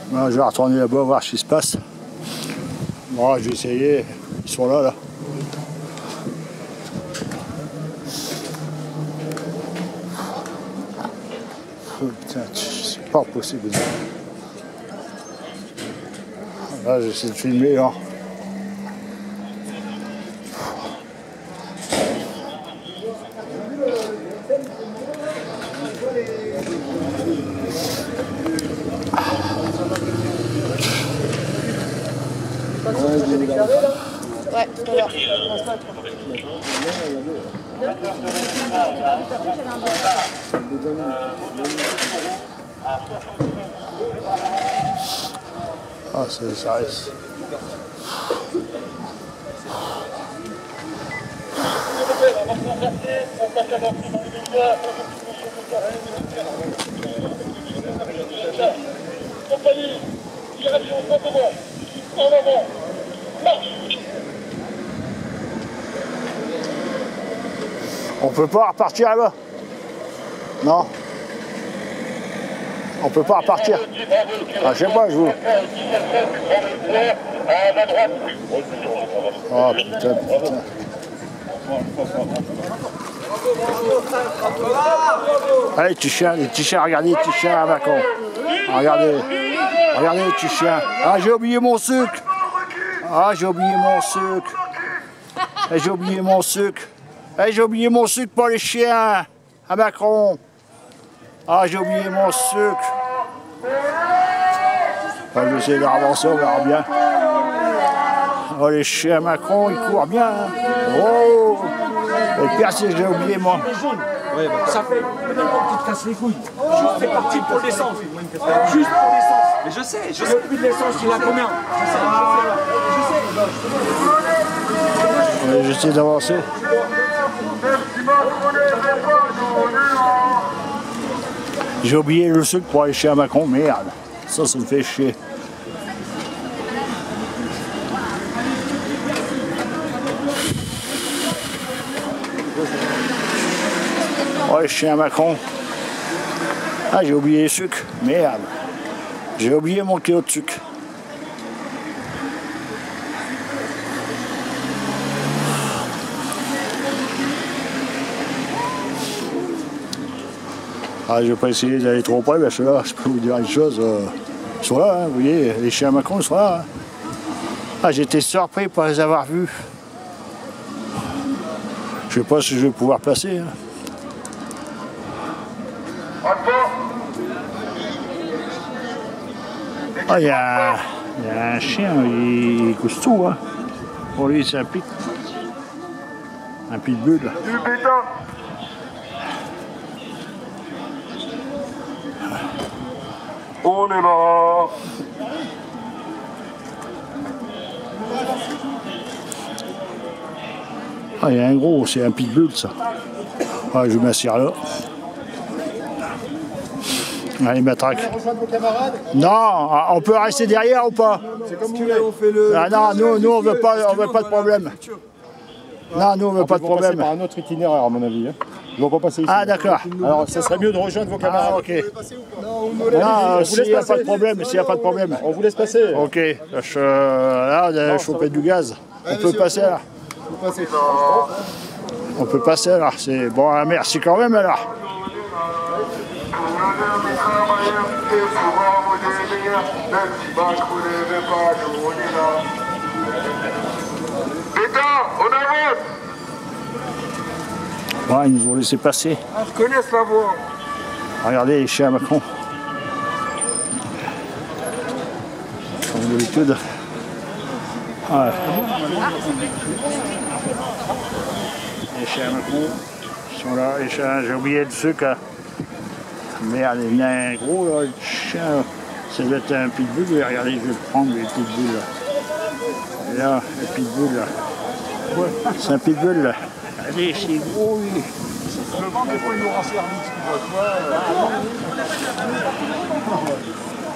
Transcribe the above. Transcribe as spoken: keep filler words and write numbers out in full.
Là, je vais retourner là-bas voir ce qui se passe. Bon, je vais essayer. Ils sont là, là. Oh, putain, c'est pas possible. Là, j'essaie de filmer, là. Ouais, tout à l'heure. Ah, c'est ça reste. Compagnie, direction Saint-Ouen, en avant, marche. On peut pas repartir là-bas? Non. On peut pas repartir. Ah, je sais pas, je vous. Oh putain, putain. Allez, petits chiens, les petits chiens, regardez les petits chiens à Macron. Regardez, regardez les petits chiens. Ah, j'ai oublié mon sucre. Ah, j'ai oublié mon sucre. Eh, j'ai oublié mon sucre. Eh, j'ai oublié mon sucre pour les chiens à Macron. Ah, j'ai oublié mon sucre. Ah, je vais essayer de ramasser, on verra bien. Oh, les chiens à Macron, ils courent bien. Hein. Oh! Et le pire, c'est que j'ai oublié, moi. Ouais, bah, ça fait maintenant que tu te casses les couilles. Juste, c'est parti pour l'essence. Juste pour l'essence. Mais je sais, je sais. Le prix de l'essence, il a combien? Je sais, je sais. Ouais, j'essaie d'avancer. J'ai oublié le sucre pour aller chez à Macron, merde. Ça, ça me fait chier. Ouais, je suis à Macron. Ah, j'ai oublié le sucre. Merde. J'ai oublié mon kilo de sucre. Ah, je vais pas essayer d'aller trop près, parce que là, je peux vous dire une chose. Euh, ils sont là, hein, vous voyez, les chiens à Macron, ils sont là. Hein. Ah, j'étais surpris de ne pas les avoir vus. Je sais pas si je vais pouvoir passer. Hein. Ah, il y a, y a un chien, il, il couche tout. Hein. Pour lui, c'est un pit. Un pitbull. On est là. Ah, il y a un gros, c'est un pitbull, ça. Ah, je vais m'asseoir là. Allez, matraque. Non, on peut rester derrière ou pas? C'est comme vous voulez, on fait le. Ah non, nous, nous on veut pas, on veut pas de problème. Non, nous on veut pas de problème. Par un autre itinéraire à mon avis. Hein. Ils vont pas passer ici. Ah d'accord. Alors ça serait mieux de rejoindre vos camarades. Ah ok. Non, s'il n'y a pas de problème, s'il n'y a pas de problème. On vous laisse passer. Ok. Je, là, on a chopé du gaz. On peut passer là. On peut passer là. C'est bon. Merci quand même alors. Ouais, ils nous ont laissé passer. Ah, je connais la voix. Regardez les chiens à Macron. Comme d'habitude. Ouais. Les chiens à Macron sont là. Les chiens, j'ai oublié le sucre. Merde, il y en a un gros là, le chien. Ça doit être un pitbull. Regardez, je vais le prendre, le pitbull là. Et là, le pitbull là. Ouais, c'est un pitbull là. Regardez, c'est gros lui. Le vent, des fois, il nous rend service. Tu vois,